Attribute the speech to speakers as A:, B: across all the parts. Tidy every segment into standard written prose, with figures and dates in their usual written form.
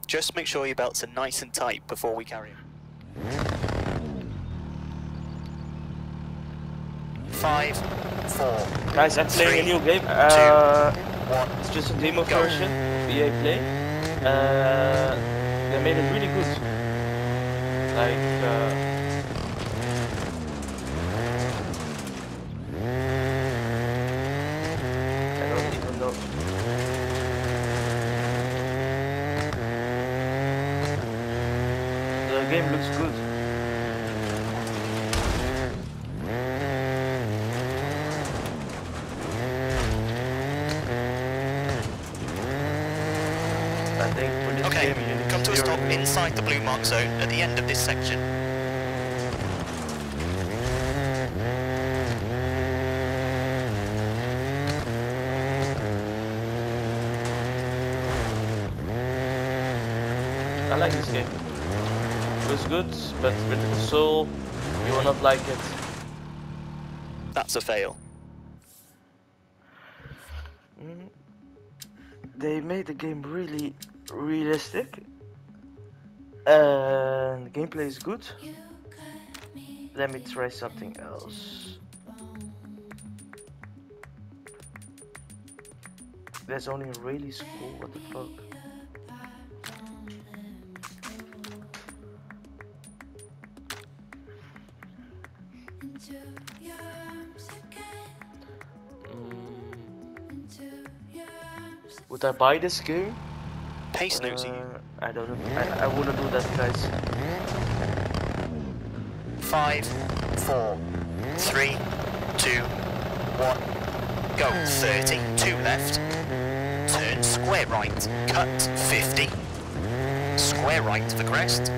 A: Just make sure your belts are nice and tight before we carry on. 5, 4.
B: Guys, I'm playing a new game.
A: 2, 1.
B: It's just a demo version of EA Play. They made it really good. Like, I don't even know. The game looks good.
A: Okay, come to a stop inside the blue mark zone at the end of this section.
B: I like this game. It was good, but with the soul, you will not like it.
A: That's a fail.
B: They made the game really realistic, and the gameplay is good. Let me try something else. There's only a really school, what the fuck? Would I buy this game?
A: Pace notes you.
B: I don't know. I wouldn't do that, guys.
A: 5, 4, 3, 2, 1. Go 30, 2 left. Turn square right. Cut 50. Square right for crest.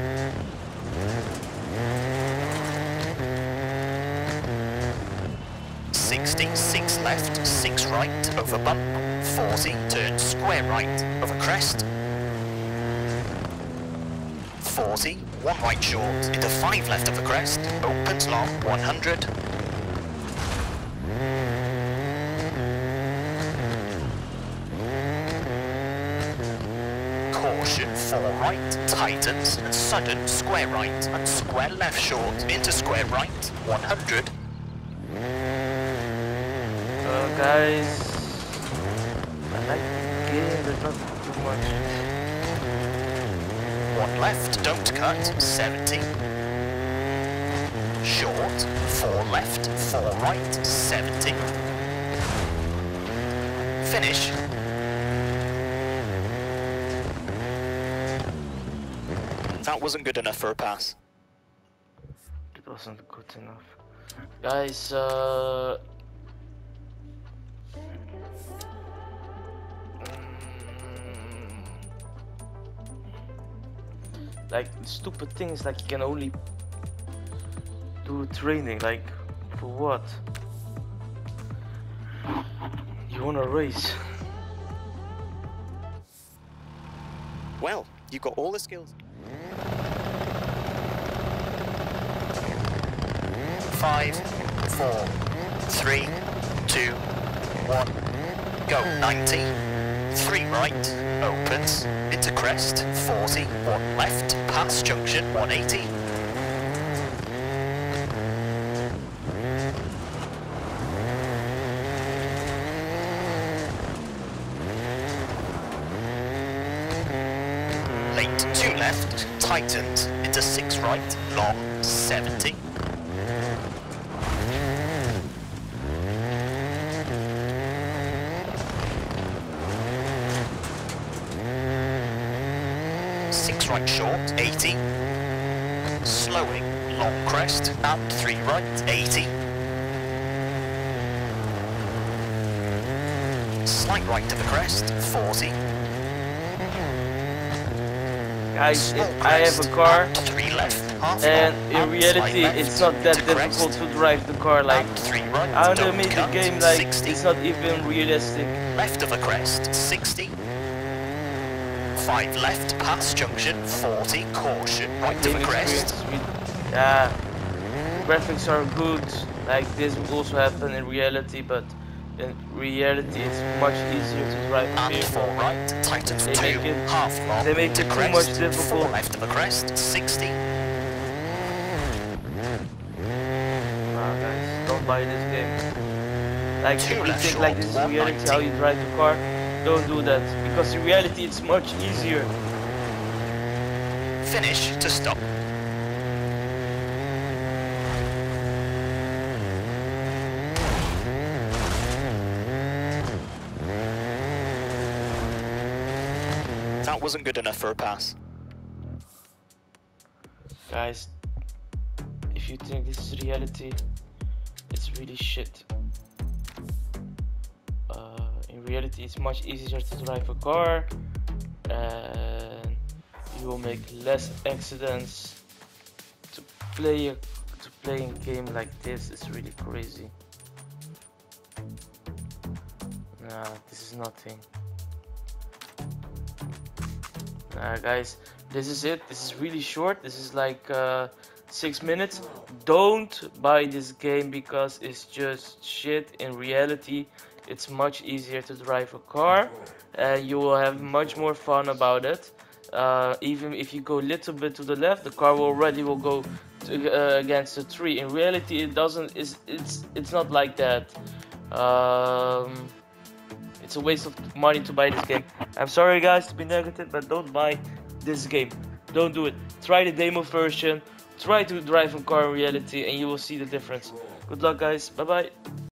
A: 60, 6 left, 6 right, over bump, 40, turn square right, over crest, 40, 1 right short, into 5 left over crest, opens long, 100, caution, 4 right, tightens, and sudden square right, and square left short, into square right, 100,
B: guys, I like the game, but not too much.
A: 1 left, don't cut, 70. Short, 4 left, 4 right, 70. Finish. That wasn't good enough for a pass.
B: It wasn't good enough. Guys, like, the stupid thing is like you can only do training, like, for what? You wanna race?
A: Well, you've got all the skills. 5, 4, 3, 2, 1. Go 90. 3 right, opens, into crest, 40, 1 left, past junction, 180. Late, 2 left, tightens, into 6 right, long, 70. Right short, 80. Slowing, long crest, and 3 right, 80. Slight right to the crest, 40.
B: Guys, I have a car,
A: 3 left, half
B: and
A: long,
B: in reality
A: left,
B: it's not that difficult
A: crest,
B: to drive the car, like,
A: 3 right,
B: I
A: don't
B: made the
A: cut,
B: game like
A: 60.
B: it's not even realistic.
A: Left of a crest, 60. 5 left, past junction, 40, caution, right to the crest.
B: Yeah, graphics are good, like this would also happen in reality, but in reality it's much easier to drive a
A: And
B: vehicle.
A: 4 right, tightens
B: They
A: 2,
B: make it-
A: half long
B: they make
A: to
B: it too
A: crest,
B: much
A: 4
B: difficult.
A: left of a crest, 60.
B: Nah, guys, don't buy this game. Like, if
A: Two
B: you
A: left
B: think like this is
A: short,
B: reality how you
A: 190.
B: drive the car, don't do that. Because in reality it's much easier.
A: Finish to stop. That wasn't good enough for a pass.
B: Guys, if you think this is reality, it's really shit. In reality, it's much easier to drive a car, and you will make less accidents. To play a game like this is really crazy. Nah, this is nothing. Guys, this is it. This is really short. This is like 6 minutes. Don't buy this game because it's just shit. In reality, it's much easier to drive a car, and you will have much more fun about it. Even if you go a little bit to the left, the car already will go to, against the tree. In reality, it doesn't. It's not like that. It's a waste of money to buy this game. I'm sorry guys to be negative, but don't buy this game. Don't do it. Try the demo version. Try to drive a car in reality and you will see the difference. Good luck guys. Bye bye.